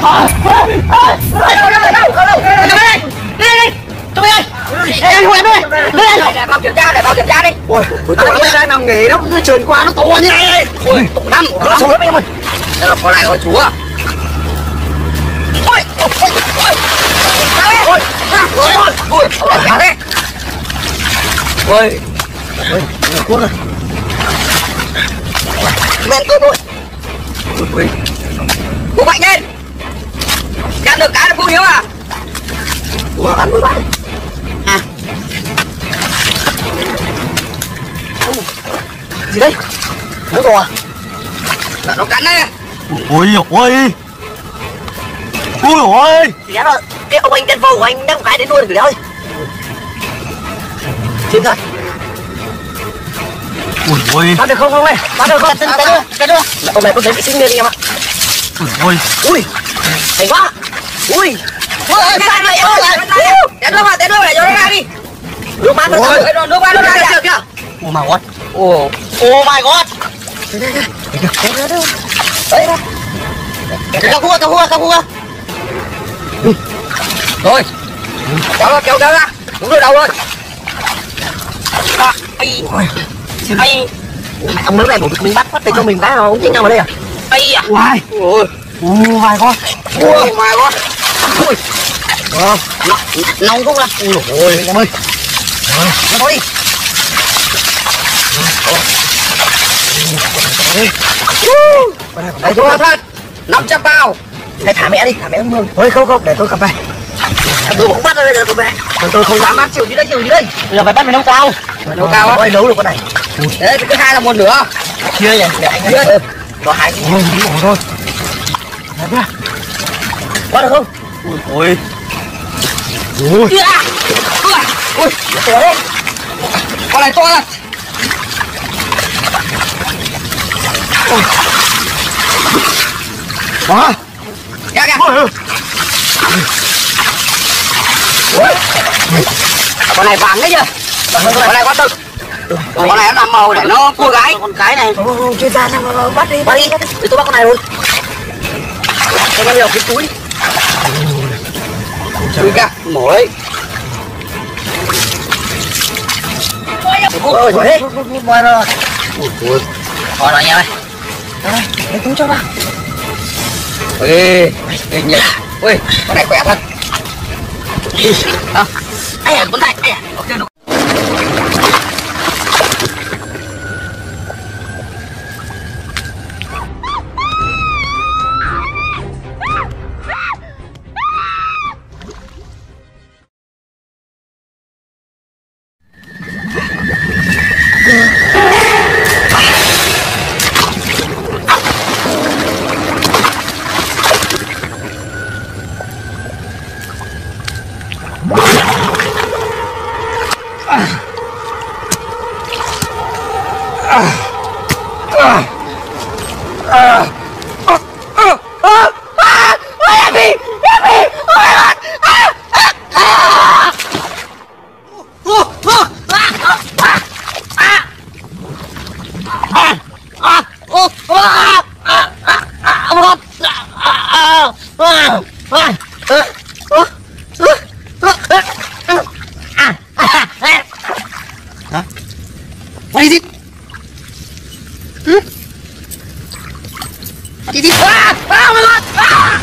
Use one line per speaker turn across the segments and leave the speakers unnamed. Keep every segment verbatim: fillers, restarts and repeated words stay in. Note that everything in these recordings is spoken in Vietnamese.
đi đi cho mày ơi. Ê, Huy em ơi, đi đây. Bao kiểm tra để bao kiểm tra đi. Ôi, tôi đang nằm nghỉ nó cứ trườn qua nó to như này. Ôi, tổ năm, nó xuống lắm em ơi. Đây là con này của chú à. Ôi, ôi, ôi, ôi. Ôi, ôi, ôi, ôi, ôi, đấy. Ôi, ôi, cuốn rồi. Men tôi thôi. Ôi, cô mạnh lên. Nhận được cái là cô Hiếu à? Ủa, ăn với bạn. À. Gì đây? Nó to à? Là nó cắn đấy.
Ôi ôi. Ôi ôi.
Thì rồi, cái ông anh tên vô của anh đem một cái đến nuôi được ơi. Xin thôi.
Ôi ôi.
Bắt được không không này? Bắt được không? Cái đưa, cái đưa. Ông này có giấy vệ sinh lên đi em ạ.
Ôi.
Ui. Thành quá. Ui. Ui, sao vậy em ơi? Té nước vào, té nước vào để cho nó ra đi. Nước mắt nó ra, nước mắt nó ra kìa kìa.
Oh my god.
Oh, oh my god. Đây đây đây. Đấy đây. Kéo cua, kéo cua, kéo cua. Rồi. Kéo ra, kéo kéo ra. Đúng rồi đầu rồi. Ai. Ai. Ông lớn này bộ mình bắt phát tay cho mình cái không chính nhau vào đây à? Ai à.
Why?
Ôi.
Oh my god.
Oh my god. Ui. Ờ, nóng không là. Ôi em ơi. Rồi, nó thôi đi. Đây cho thật. năm trăm bao. Hãy thả mẹ đi, thả mẹ ông Mương. Thôi không không, để tôi cầm về. Tôi cũng bắt đây, tôi về. Còn tôi không dám bắt, chịu đi đây, chịu đi đây. Bây giờ phải bắt mày nấu cao. Mày nấu cao á? Ôi nấu được con này. Đấy, cái thứ hai là một nửa. Chia vậy, để anh chia. Có hai cái. Ôi, thôi. Đấy nhá. Bắt được không?
Ôi.
Ui. Ui, to đấy. Con này to lắm.
Quá.
Kìa kìa. Con này vàng đấy chưa? Con này có tự. Con này nó làm màu để nó cua gái. Con cái này. Chuyên gia nào bắt đi. Bắt đi. Để tôi bắt con này luôn. Cho nó nhiều cái túi. Túi kìa, mổ đấy. Ôi rồi đấy. Qua rồi. Ui. Còn rồi nha ơi. Đây, để túi cho vào. Ê, kinh nhỉ. Ui, con này khỏe thật. À, ai à, con này, ai à. Ok được.
What is it? Hmm? What is it? Ah! Ah! Oh my god! Ah!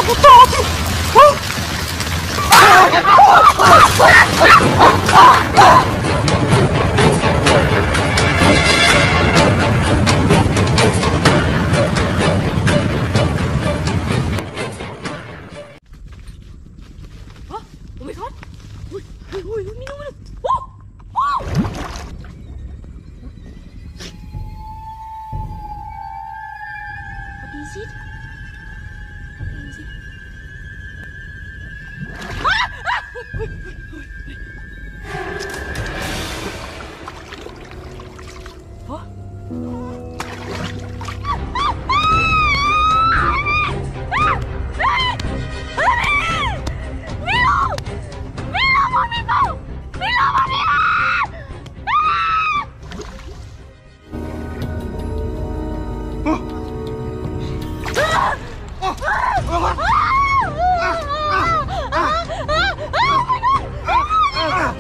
Oh my god! Uy, uy, uy, minum, minum! Wow! Wow! What is it? What is it? Ah! Ah! Uy, uy, uy, uy. Huh?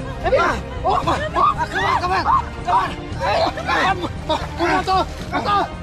Come on, come on, come on, come on! Come on, come on!